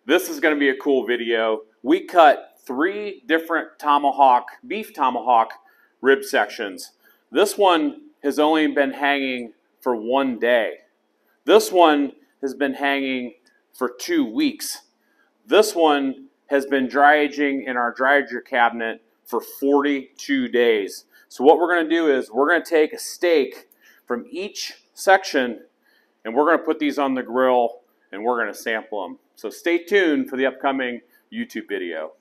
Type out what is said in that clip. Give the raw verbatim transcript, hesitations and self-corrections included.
This is going to be a cool video. We cut three different tomahawk, beef tomahawk rib sections. This one has only been hanging for one day. This one has been hanging for two weeks. This one has been dry aging in our dry ager cabinet for forty-two days. So what we're going to do is we're going to take a steak from each section and we're going to put these on the grill and we're going to sample them. So stay tuned for the upcoming YouTube video.